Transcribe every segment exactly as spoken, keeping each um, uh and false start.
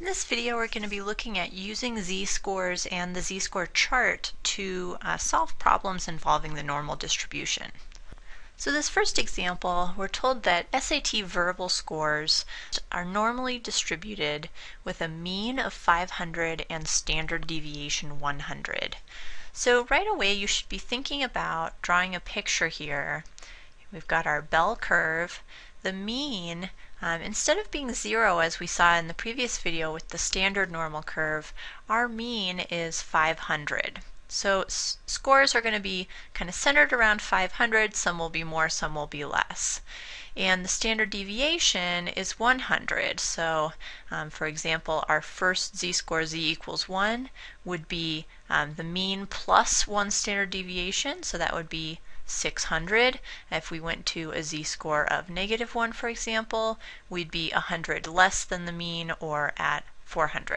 In this video, we're going to be looking at using z-scores and the z-score chart to uh, solve problems involving the normal distribution. So this first example, we're told that S A T verbal scores are normally distributed with a mean of five hundred and standard deviation one hundred. So right away, you should be thinking about drawing a picture here. We've got our bell curve. The mean, um, instead of being zero as we saw in the previous video with the standard normal curve, our mean is five hundred. So scores are going to be kind of centered around five hundred. Some will be more, some will be less. And the standard deviation is one hundred. So um, for example, our first z-score, z equals one, would be um, the mean plus one standard deviation. So that would be six hundred. If we went to a z-score of negative one, for example, we'd be one hundred less than the mean, or at four hundred.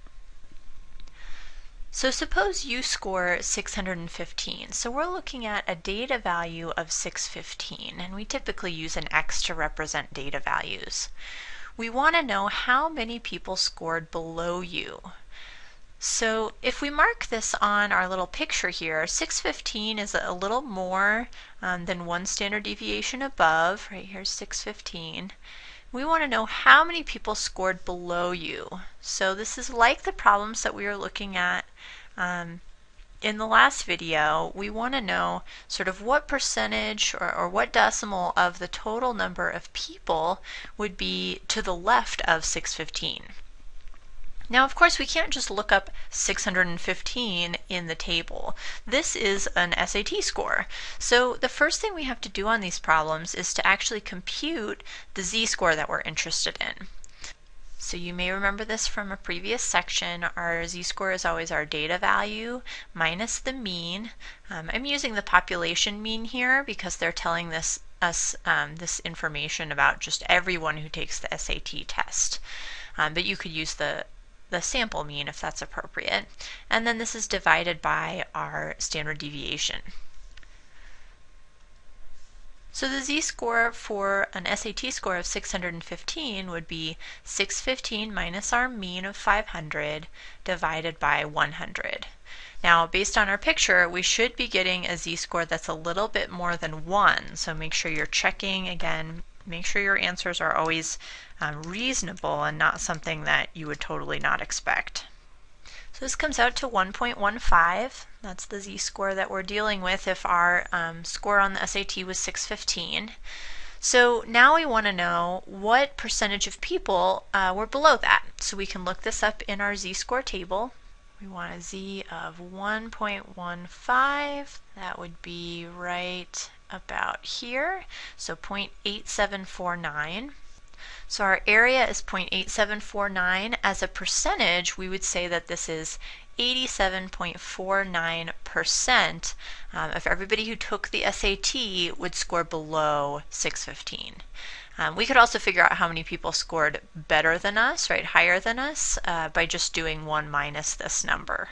So suppose you score six hundred fifteen. So we're looking at a data value of six hundred fifteen, and we typically use an X to represent data values. We want to know how many people scored below you. So if we mark this on our little picture here, six hundred fifteen is a little more um, than one standard deviation above. Right here's six hundred fifteen. We want to know how many people scored below you. So this is like the problems that we were looking at um, in the last video. We want to know sort of what percentage or, or what decimal of the total number of people would be to the left of six hundred fifteen. Now, of course, we can't just look up six hundred fifteen in the table. This is an S A T score. So the first thing we have to do on these problems is to actually compute the z-score that we're interested in. So you may remember this from a previous section. Our z-score is always our data value minus the mean. Um, I'm using the population mean here because they're telling this us um, this information about just everyone who takes the S A T test. Um, but you could use the the sample mean if that's appropriate. And then this is divided by our standard deviation. So the z-score for an S A T score of six hundred fifteen would be six hundred fifteen minus our mean of five hundred divided by one hundred. Now, based on our picture, we should be getting a z-score that's a little bit more than one. So make sure you're checking again. Make sure your answers are always um, reasonable and not something that you would totally not expect. So this comes out to one point one five. That's the z-score that we're dealing with if our um, score on the S A T was six hundred fifteen. So now we want to know what percentage of people uh, were below that. So we can look this up in our z-score table. We want a z of one point one five. That would be right about here, so zero point eight seven four nine. So our area is zero point eight seven four nine. As a percentage, we would say that this is eighty-seven point four nine percent um, of everybody who took the S A T would score below six hundred fifteen. Um, we could also figure out how many people scored better than us, right, higher than us, uh, by just doing one minus this number.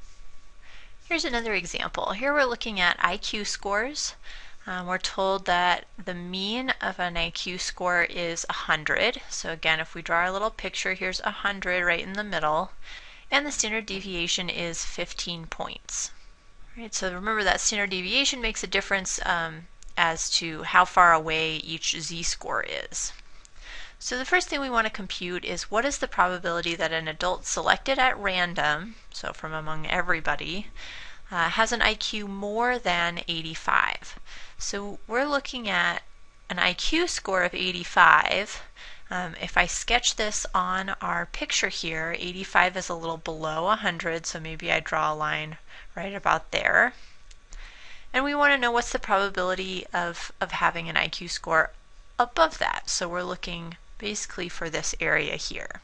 Here's another example. Here we're looking at I Q scores. Um, we're told that the mean of an I Q score is one hundred. So again, if we draw our little picture, here's one hundred right in the middle. And the standard deviation is fifteen points. Right, so remember that standard deviation makes a difference um, as to how far away each z-score is. So the first thing we want to compute is what is the probability that an adult selected at random, so from among everybody, uh, has an I Q more than eighty-five. So we're looking at an I Q score of eighty-five. Um, if I sketch this on our picture here, eighty-five is a little below one hundred, so maybe I draw a line right about there. And we want to know what's the probability of, of having an I Q score above that. So we're looking basically for this area here.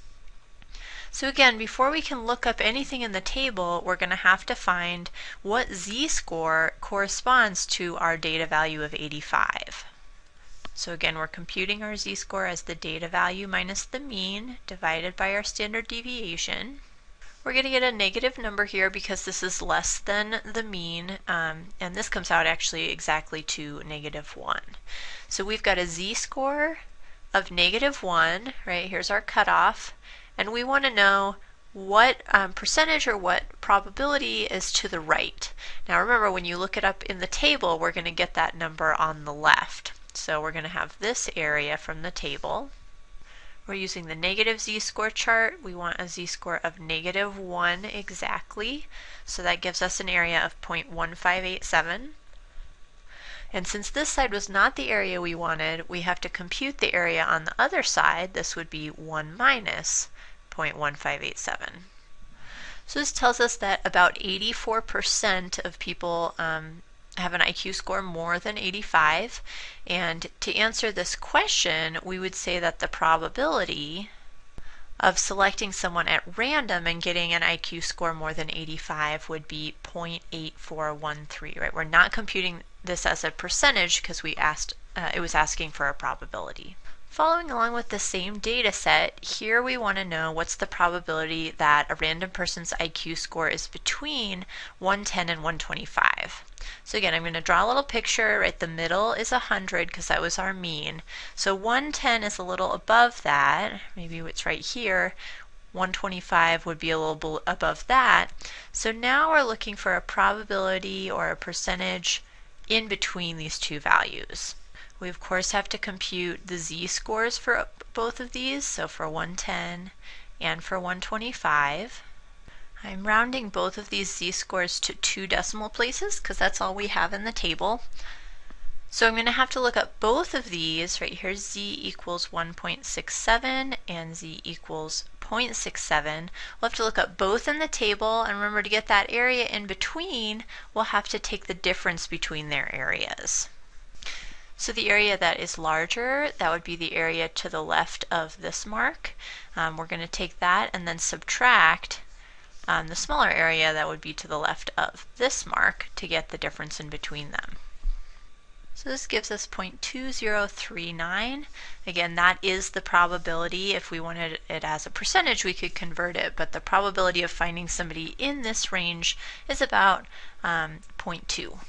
So again, before we can look up anything in the table, we're going to have to find what z-score corresponds to our data value of eighty-five. So again, we're computing our z-score as the data value minus the mean divided by our standard deviation. We're going to get a negative number here because this is less than the mean, um, and this comes out actually exactly to negative one. So we've got a z-score of negative one, right? Here's our cutoff. and we want to know what um, percentage or what probability is to the right. Now remember, when you look it up in the table, we're going to get that number on the left. So we're going to have this area from the table. We're using the negative z-score chart. We want a z-score of negative one exactly. So that gives us an area of zero point one five eight seven. And since this side was not the area we wanted, we have to compute the area on the other side. This would be one minus zero point one five eight seven. So this tells us that about eighty-four percent of people um, have an I Q score more than eighty-five. And to answer this question, we would say that the probability of selecting someone at random and getting an I Q score more than eighty-five would be zero point eight four one three, right? We're not computing this as a percentage because we asked, uh, it was asking for a probability. Following along with the same data set, here we want to know what's the probability that a random person's I Q score is between one ten and one twenty-five. So again, I'm going to draw a little picture. Right, the middle is one hundred because that was our mean. So one ten is a little above that. Maybe it's right here. one twenty-five would be a little above that. So now we're looking for a probability or a percentage in between these two values. We of course have to compute the z-scores for both of these, so for one ten and for one twenty-five. I'm rounding both of these z-scores to two decimal places because that's all we have in the table. So I'm going to have to look up both of these. Right here, z equals one point six seven and z equals zero point six seven. We'll have to look up both in the table, and remember, to get that area in between, we'll have to take the difference between their areas. So the area that is larger, that would be the area to the left of this mark. Um, we're going to take that and then subtract um, the smaller area that would be to the left of this mark to get the difference in between them. So this gives us zero point two zero three nine. Again, that is the probability. If we wanted it as a percentage, we could convert it, but the probability of finding somebody in this range is about um, zero point two.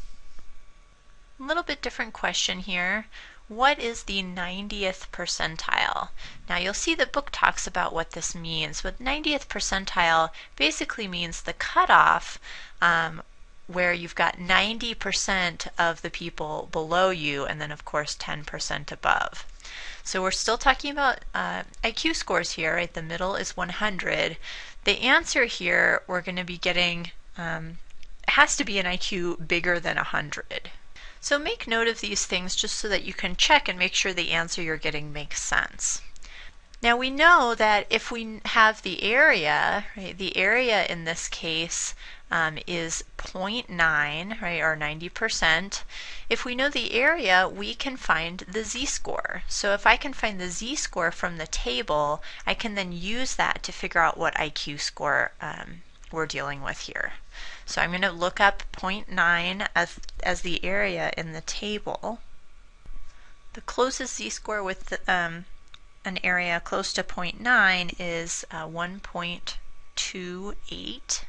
A little bit different question here. What is the ninetieth percentile? Now you'll see the book talks about what this means, but ninetieth percentile basically means the cutoff um, where you've got ninety percent of the people below you and then of course ten percent above. So we're still talking about uh, I Q scores here, right? The middle is one hundred. The answer here we're going to be getting, um, has to be an I Q bigger than one hundred. So make note of these things just so that you can check and make sure the answer you're getting makes sense. Now we know that if we have the area, right, the area in this case um, is zero point nine, right, or ninety percent. If we know the area, we can find the z-score. So if I can find the z-score from the table, I can then use that to figure out what I Q score um, we're dealing with here. So I'm going to look up zero point nine as, as the area in the table. The closest z-score with the, um, an area close to zero point nine is uh, one point two eight.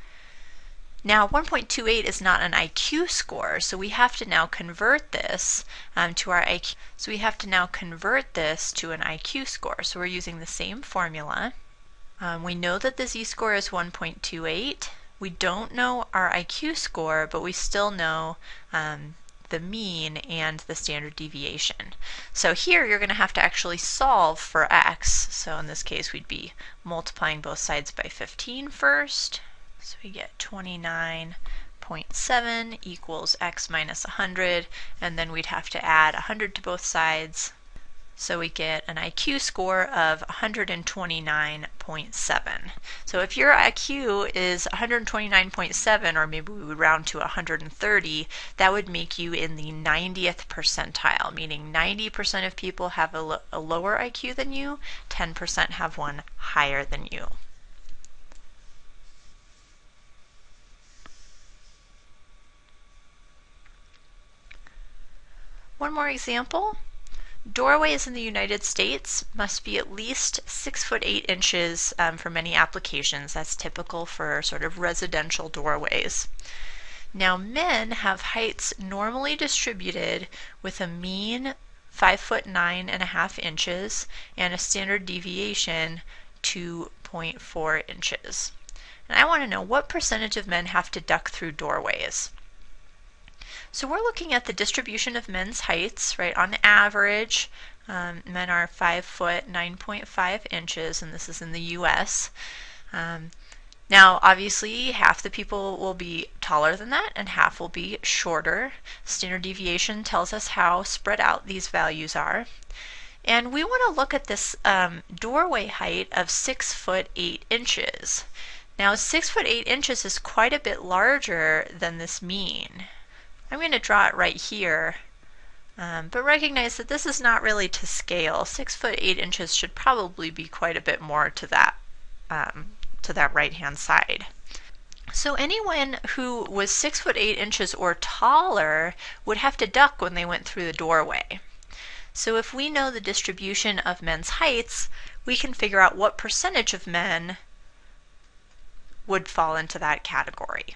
Now one point two eight is not an I Q score, so we have to now convert this um, to our I Q. So we have to now convert this to an I Q score. So we're using the same formula. Um, we know that the z-score is one point two eight. We don't know our I Q score, but we still know um, the mean and the standard deviation. So here you're going to have to actually solve for x. So in this case we'd be multiplying both sides by fifteen first. So we get twenty-nine point seven equals x minus one hundred, and then we'd have to add one hundred to both sides. So we get an I Q score of one hundred twenty-nine point seven. So if your I Q is one hundred twenty-nine point seven, or maybe we would round to one hundred thirty, that would make you in the ninetieth percentile, meaning ninety percent of people have a, lo a lower I Q than you, ten percent have one higher than you. One more example. Doorways in the United States must be at least six foot eight inches um, for many applications. That's typical for sort of residential doorways. Now men have heights normally distributed with a mean five foot nine and a half inches and a standard deviation two point four inches. And I want to know what percentage of men have to duck through doorways. So we're looking at the distribution of men's heights, right? On average, um, men are five foot nine point five inches, and this is in the U S. Um, now, obviously, half the people will be taller than that, and half will be shorter. Standard deviation tells us how spread out these values are. And we want to look at this um, doorway height of six foot eight inches. Now, six foot eight inches is quite a bit larger than this mean. I'm going to draw it right here, um, but recognize that this is not really to scale. Six foot eight inches should probably be quite a bit more to that um, to that right-hand side. So anyone who was six foot eight inches or taller would have to duck when they went through the doorway. So if we know the distribution of men's heights, we can figure out what percentage of men would fall into that category.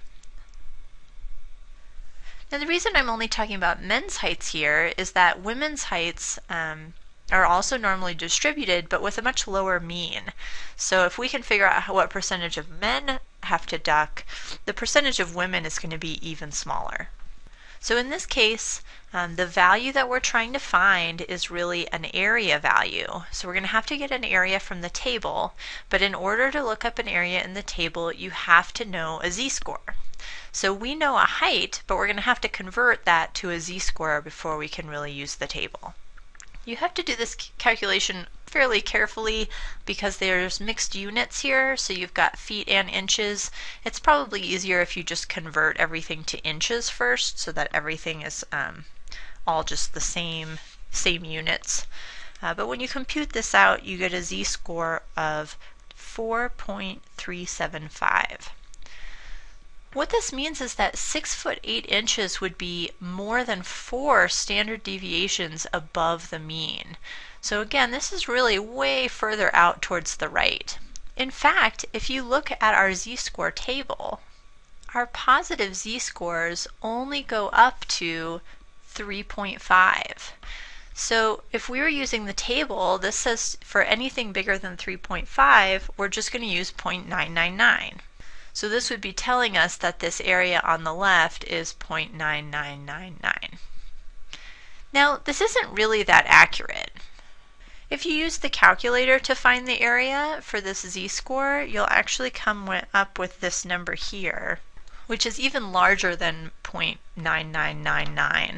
Now, the reason I'm only talking about men's heights here is that women's heights um, are also normally distributed, but with a much lower mean. So if we can figure out how, what percentage of men have to duck, the percentage of women is going to be even smaller. So in this case, um, the value that we're trying to find is really an area value. So we're going to have to get an area from the table, but in order to look up an area in the table, you have to know a z-score. So we know a height, but we're going to have to convert that to a z-score before we can really use the table. You have to do this calculation fairly carefully because there's mixed units here, so you've got feet and inches. It's probably easier if you just convert everything to inches first so that everything is um, all just the same, same units. Uh, but when you compute this out, you get a z-score of four point three seven five. What this means is that six foot eight inches would be more than four standard deviations above the mean. So again, this is really way further out towards the right. In fact, if you look at our z-score table, our positive z-scores only go up to three point five. So if we were using the table, this says for anything bigger than three point five, we're just going to use zero point nine nine nine. So this would be telling us that this area on the left is zero point nine nine nine nine. Now, this isn't really that accurate. If you use the calculator to find the area for this z-score, you'll actually come up with this number here, which is even larger than zero point nine nine nine nine.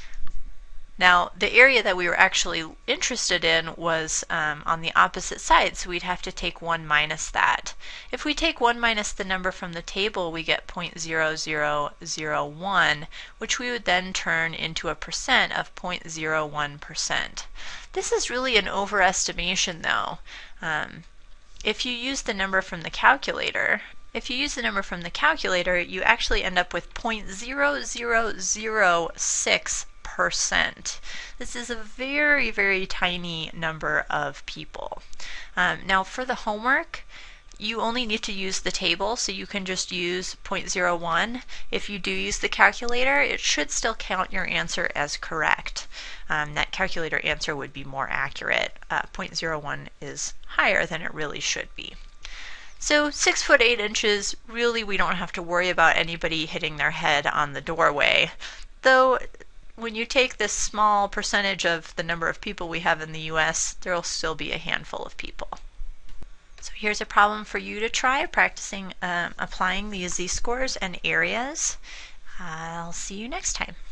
Now, the area that we were actually interested in was um, on the opposite side, so we'd have to take one minus that. If we take one minus the number from the table, we get zero point zero zero zero one, which we would then turn into a percent of zero point zero one percent. This is really an overestimation, though. Um, if you use the number from the calculator, if you use the number from the calculator, you actually end up with zero point zero zero zero six percent. This is a very, very tiny number of people. Um, now for the homework, you only need to use the table, so you can just use zero point zero one. If you do use the calculator, it should still count your answer as correct. Um, that calculator answer would be more accurate. Uh, zero point zero one is higher than it really should be. So six foot eight inches, really we don't have to worry about anybody hitting their head on the doorway. Though when you take this small percentage of the number of people we have in the U S, there will still be a handful of people. So here's a problem for you to try, practicing um, applying these z-scores and areas. I'll see you next time.